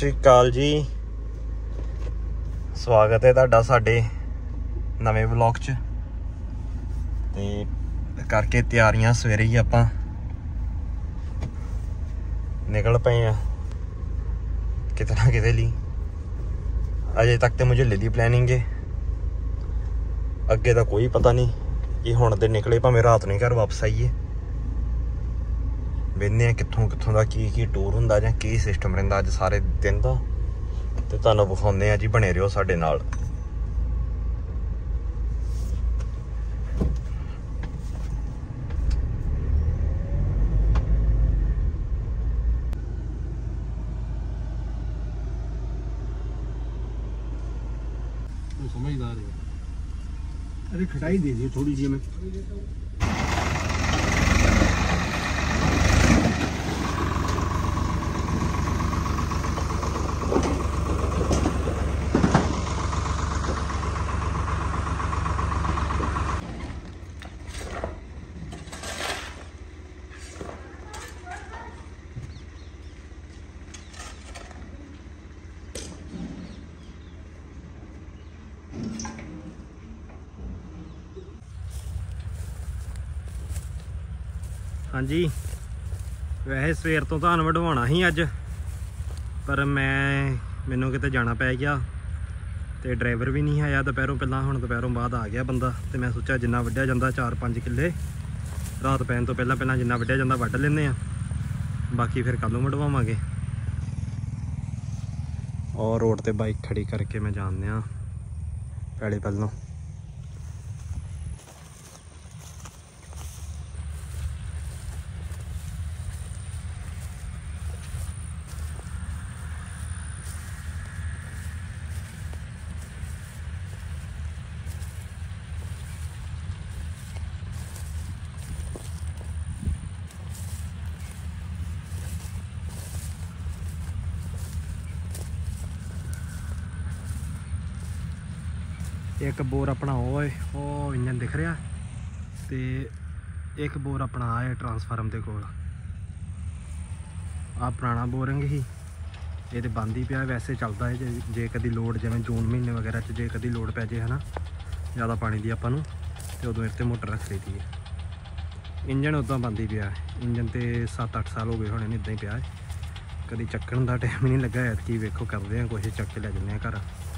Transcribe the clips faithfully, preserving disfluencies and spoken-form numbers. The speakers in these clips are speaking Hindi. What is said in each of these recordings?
श्री अकाल जी, स्वागत है तुहाडा साडे नवे व्लॉग च। ते करके तैयारियां सवेरे ही आपां निकल पे हैं किते ना किते ली। अजे तक तो मुझे दी प्लैनिंग है, अगे तो कोई पता नहीं कि हुण दे निकले भावें रात नहीं घर वापस आईए। वेखने कित्थों कित्थों का की की टूर हुंदा जां की सिस्टम रहिंदा अज सारे दिन का, ते तुहानूं विखाउने आ जी। बने रहिओ साडे नाल। समझदार है। अरे खटाई दे दी थोड़ी सी हमें। हाँ जी, वैसे सवेर तो धान वढवाउणा ही अज, पर मैं मैनू किते जाना पै गया ते ड्राइवर भी नहीं आया दोपहरों पहला। हुण दोपहरों बाद आ गया बंदा, ते मैं सोचा जिन्ना वढिया जांदा चार पंज किले रात पैन तो पहला पहला जिन्ना वढिया जांदा वढ लैंदे आ, बाकी फिर कल नूं वढवावांगे। और रोड ते बाइक खड़ी करके मैं जाने आ पैड़ी पल्लों। एक बोर अपना वो है, वो इंजन दिख रहा, तो एक बोर अपना है ट्रांसफार्म के कोल। आ पुराना बोरिंग ही, ये तो बंद ही पिया। वैसे चलता है जे जे कभी लोड जिवें जून महीने वगैरह च जे कभी लोड पै जाए है ना ज़्यादा पानी की आपां नूं, ते उदों इत्ते मोटर रख ली थी। इंजन उदा बंद ही पिया। इंजन तो सत्त अठ साल हो गए होने इदा ही पिया, कभी चक्कण का टाइम ही नहीं लगा। ऐतकी वेखो करते हैं कोशिश, चक के लै जाने घर।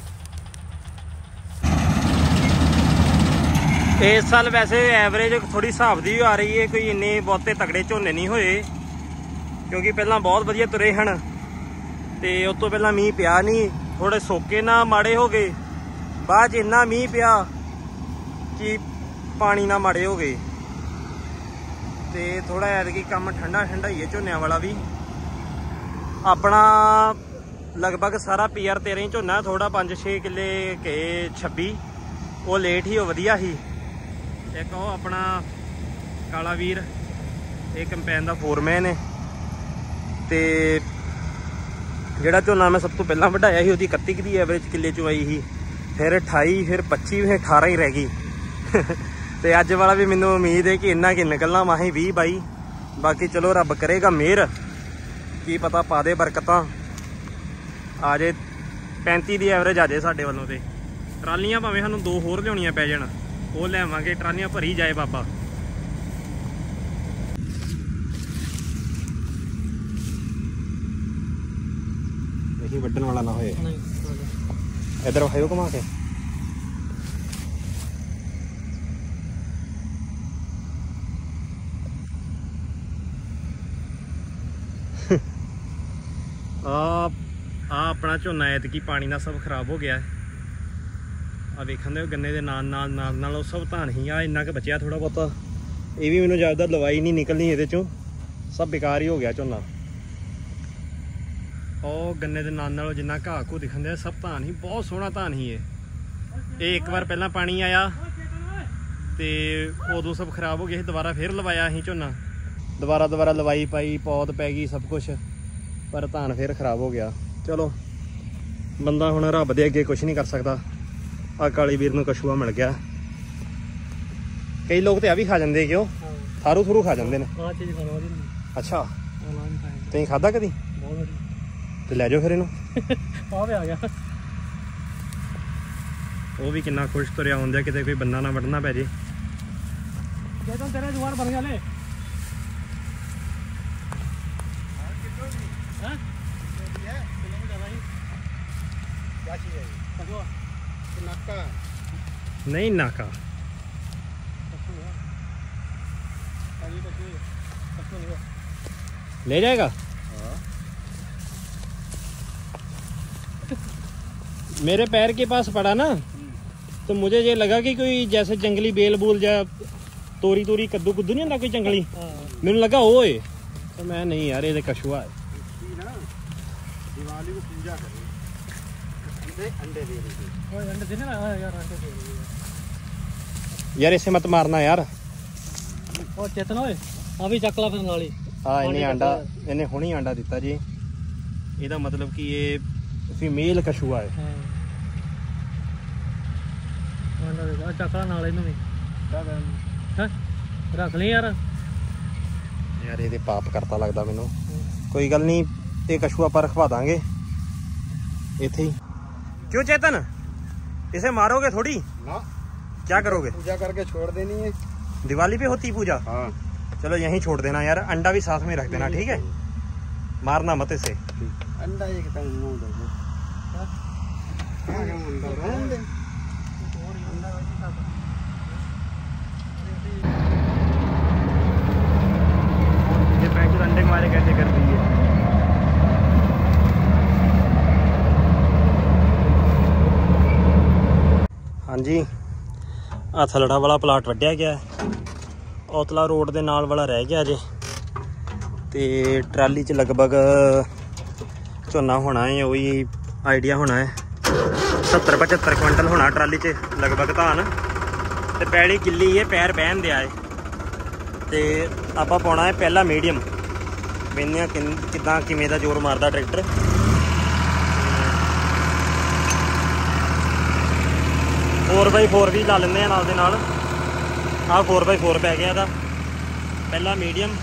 इस साल वैसे एवरेज थोड़ी हिसाब की आ रही है, कोई इन्ने बहुते तगड़े झोने नहीं होए, क्योंकि पहला बहुत वधिया तुरे हैं, तो उस तो पहला मीह पिया नहीं। थोड़े सोके ना माड़े हो गए, बाद च इन्ना मीह पिया कि पानी ना माड़े हो गए। तो थोड़ा ऐतकी काम ठंडा ठंडा ही है झोनिया वाला भी। अपना लगभग सारा पी आर तेरह ही झोना, थोड़ा पाँच छे किले के छब्बी वो लेट ही, वो वधिया ही। एक वो अपना काला वीर, एक कंपैन का फोरमैन है। तो जोड़ा झोना मैं सब तो पहला वढाया ही, उसकी इकत्ती की एवरेज किले चो आई ही, फिर अठाई, फिर पच्ची, फिर अठारह ही रह गई। तो अज वाला भी मैनू उम्मीद है कि इन्ना कि निकलना माही भी बाई। बाकी चलो रब करेगा मेहर, की पता पा दे बरकतां, आ जाए पैंती की एवरेज आ जाए साडे वालों। तो ट्रालियां भावें सानू दो होर लियाउणियां पै जाण, वो लियावांगे, ट्रालियां भरी जाए बाबा। देखी वड्डण वाला ना होए। इधर वायो घुमा के। आ अपना झोना ऐतकी पानी ना सब खराब हो गया है। आ वेखन दे गन्ने के नाल नाल नाल नाल सब धान ही आ, इन्ना क बचिया थोड़ा बहुता। ये भी मैनूं ज़्यादा लवाई नहीं निकलनी ये चों, सब बेकार ही हो गया झोना। और गन्ने के नाल नाल जिन्ना घाह घू दिखन दिया, सब धान ही बहुत सोहना धान ही है। ये एक बार पहला पानी आया तो उदों सब खराब हो गया, दोबारा फिर लवाया ही झोना, दोबारा दोबारा लवाई पाई, पौध पै गई सब कुछ, पर धान फिर खराब हो गया। चलो बंदा हुण रब दे अगे कुछ नहीं कर सकता। आ काली वीर नूं कछुआ मिल गया। कई लोग तो आ भी खा जाते, क्यों थारू थूरू खा जाते हैं। अच्छा, तुसीं खाधा कदी? ਤੇ ਲੈ ਜਾਓ ਫਿਰ ਇਹਨੂੰ। ਆ ਵੀ ਆ ਗਿਆ। ਉਹ ਵੀ ਕਿੰਨਾ ਖੁਸ਼ ਤੁਰਿਆ ਹੁੰਦਾ, ਕਿਤੇ ਕੋਈ ਬੰਦਾ ਨਾ ਵੱਢਣਾ ਪੈ ਜੇ। ਜੇ ਤਾਂ ਤੇਰੇ ਜਵਾਨ ਬਣ ਗਏ हां किलो है किलोमीटर भाई क्या चाहिए कटवा नाका नहीं नाका ले जाएगा। मेरे पैर के पास पड़ा ना तो मुझे ये लगा कि कोई जैसे जंगली बेल बूल या तोरी तोरी कद्दू कुद्दू नहीं होता कोई जंगली, मैंने लगा वो है तो मैं नहीं यार ये कछुआ है। दिवाली को पूजा करें, अंडे अंडे दे रहे हैं, अंडे देने ना यार, अंडे दे रहे हैं यार, इसे मत मारना यार। ओ चेतन ओए आ भी चक ला फिर नाली। हां इन्हें अंडा इन्हें हुणी अंडा दिता जी, ਇਹਦਾ मतलब कि ये फीमेल कछुआ है। हां अंडा दे आ चक ला नाल ਇਹਨੂੰ ਵੀ हां रख ले यार। यार ਇਹਦੇ ਪਾਪ ਕਰਤਾ ਲੱਗਦਾ ਮੈਨੂੰ। कोई गल नहीं, ये कछुआ पर रखवा देंगे इथे ही। क्यों चेतन, इसे मारोगे थोड़ी ना? क्या करोगे? पूजा करके छोड़ देनी है। दिवाली पे होती पूजा? हाँ। चलो यहीं छोड़ देना यार, अंडा भी साथ में रख देना, ठीक है? मारना मत इसे। अंडा ये कितना मुंह दे दे क्या क्या मुंह दे ये पैकेट अंडे हमारे कैसे कर दिए। हाँ जी, आ थलड़ा वाला प्लाट वड्या गया, औतला रोड के नाल वाला रह गया अजे, तो ट्राली च लगभग झोना होना है, वही आइडिया होना है सत्तर पचहत्तर क्विंटल होना ट्राली च लगभग धान। तो पैड़ी गिल्ली है, पैर बहन दिया है, तो आप पाना है पहला मीडियम। वेन्ने कि किदा किमें दा जोर मारदा ट्रैक्टर। फोर बाई फोर भी ला लेंगे नाल दे नाल। आ फोर बाई फोर पै गया था पहला मीडियम।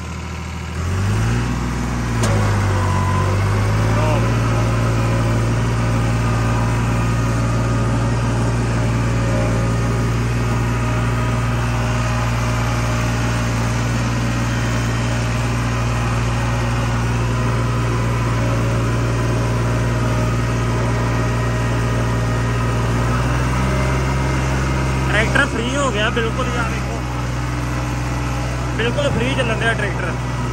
ट्रैक्टर फ्री हो गया बिल्कुल, यार देखो बिल्कुल फ्री चलन दिया ट्रैक्टर।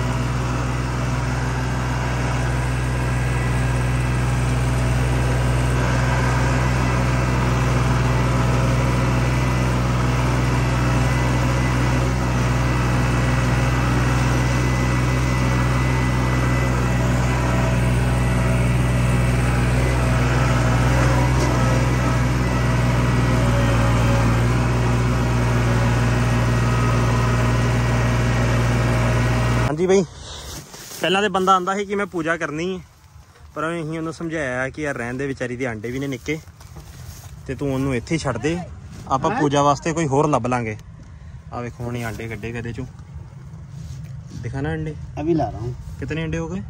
जी भाई, पहला तो बंदा आंदा है कि मैं पूजा करनी है, पर अं उन्होंने समझाया कि यार रहन दे, बेचारी दे आंडे भी ने निक्के, तो तू उन्होंने इत्थे छड़ दे, आप पूजा वास्ते कोई होर लभ लांगे। आ वेखो हुणे आंडे कड्डे कदे चों, दिखाना अंडे अभी ला रहा हूँ। कितने अंडे हो गए?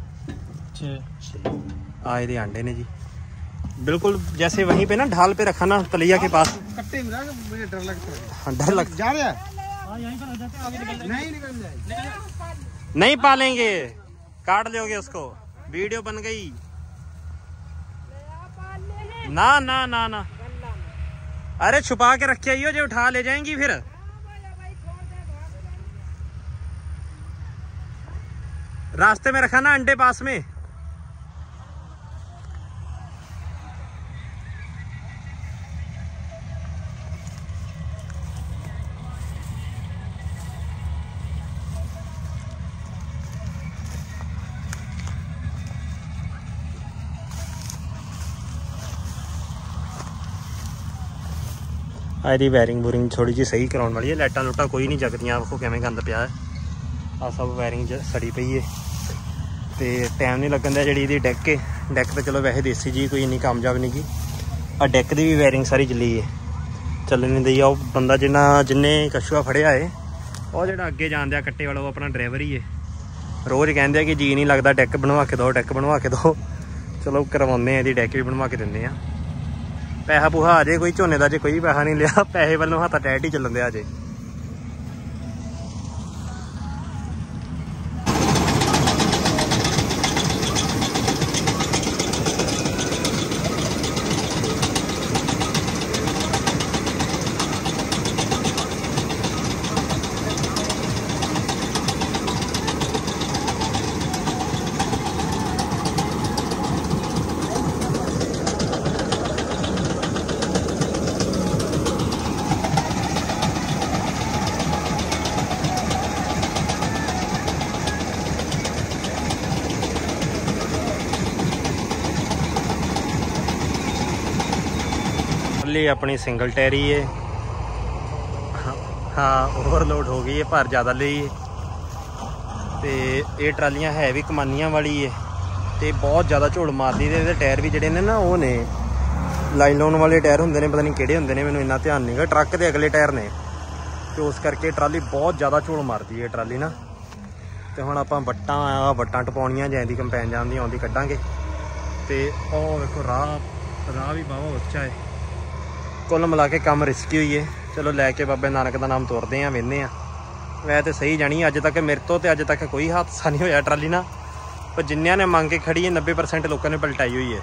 छः। आ ये अंडे ने जी, बिल्कुल जैसे वहीं पे ना ढाल पे रखा ना तलिया के पास। कट्टे में मुझे डर लगता है। हाँ डर लग जा रहा है। यहीं पर जाते हैं, आगे निकल नहीं निकल जाए। नहीं पालेंगे, काट लोगे उसको, वीडियो बन गई। ना ना ना ना, अरे छुपा के रखे आइयो, जो उठा ले जाएंगी फिर। रास्ते में रखा ना अंडे पास में। ਇਹਦੀ ਵਾਇਰਿੰਗ ਬੂਰਿੰਗ थोड़ी जी सही कराने वाली है, लाइटां लुटां कोई नहीं जगदियां, देखो किवें गंद पिया है। आ सब वायरिंग सड़ी पई है, तो टाइम नहीं लगन दिया। जी डेक है, डेक तो चलो वैसे देसी जी कोई इन्नी कामयाब नहीं की। आ डेक की भी वायरिंग सारी चली है, चल नहीं दी। वो बंदा जिन्ना जिन्हें कछुआ फड़िया है, वो जो अगे जान दिया कट्टे वाला, वो अपना ड्राइवर ही है। रोज़ कहते हैं कि जी नहीं लगता, डेक बनवा के दो, डेक बनवा के दो। चलो करवाने ਇਹਦੀ ਡੈਕ ਵੀ ਬਣਵਾ ਕੇ ਦਿੰਦੇ ਆ। ਪੈਸਾ ਪੂਹਾ ਆ ਜੇ ਕੋਈ, ਝੋਨੇ ਦਾ ਜੇ ਕੋਈ ਪੈਸਾ ਨਹੀਂ ਲਿਆ, ਪੈਸੇ ਵੱਲੋਂ ਹੱਥ ਟੈਟ ਹੀ ਚੱਲਣ ਦਿਆ ਜੇ। अपनी सिंगल टैरी है। हाँ ओवरलोड हो गई है, भार ज़्यादा ली है। तो ये ट्रालियां है भी कमानियां वाली है, तो बहुत ज़्यादा झोल मारती है। टायर भी जोड़े ने ना वो ने लाइलोन वाले टायर होंगे ने, पता नहीं किहड़े होंगे ने, मैनूं इन्ना ध्यान नहीं गा। ट्रक के अगले टायर ने, तो उस करके ट्राली बहुत ज़्यादा झोल मारती है ट्राली ना। तो हुण आपां वट्टां वट्टां टपाउणियां जैंदी कंपैन जाम दी आउंदी कड्डांगे। तो ओह वेखो राह राह भी बहुत उच्चा है। कुल मिला के काम रिस्की हुई है। चलो लैके बाबे नानक का नाम तोड़ते हैं, वेंदे हैं। वै तो सही जानी अज तक मेरे तो अज तक कोई हादसा नहीं होया ट्राली ना, पर जिन्होंने ने मंग के खड़ी है नब्बे परसेंट लोगों ने पलटाई हुई है।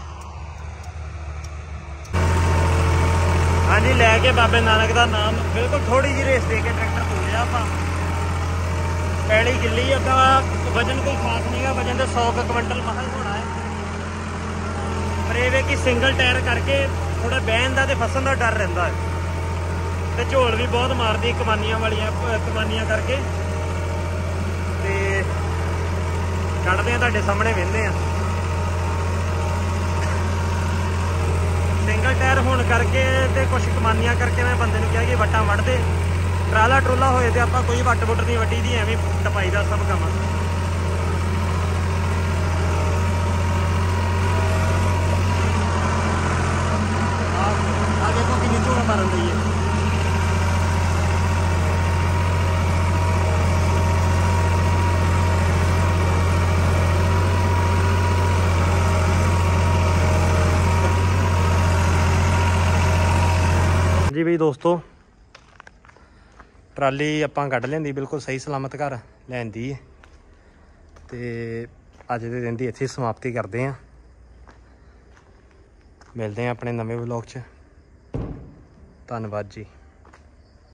हाँ जी, लैके बाबे नानक का नाम बिल्कुल थोड़ी जी रेस दे के ट्रैक्टर तोड़िया आप। पैड़ी गिली अदा वजन कोई खास नहीं है, वजन तो सौ क्विंटल महा होना है। पर यह कि सिंगल टायर करके थोड़ा बहन का तो फसन का डर रहा है। तो झोल भी बहुत मारती कमानियां वालियां कमानियां करके। तो कटते हैं तुहाडे सामने वेंदे हैं। सिंगल टायर होने करके तो कुछ कमानियां करके मैं बंदे ने कहा कि वट्टा वढ़ दे। ट्राला ट्रोला होए तो आप कोई वट वुट नहीं वड्डी दी, एवं टपाई का सब काम। मारन रही है। जी भाई दोस्तों, ट्राली आपां कढ़ लेंदी बिल्कुल सही सलामत घर लैंदी है। तो अज के दिन की इत्थे समाप्ति करते हैं। मिलते हैं अपने नवे व्लॉग च। धन्यवाद जी।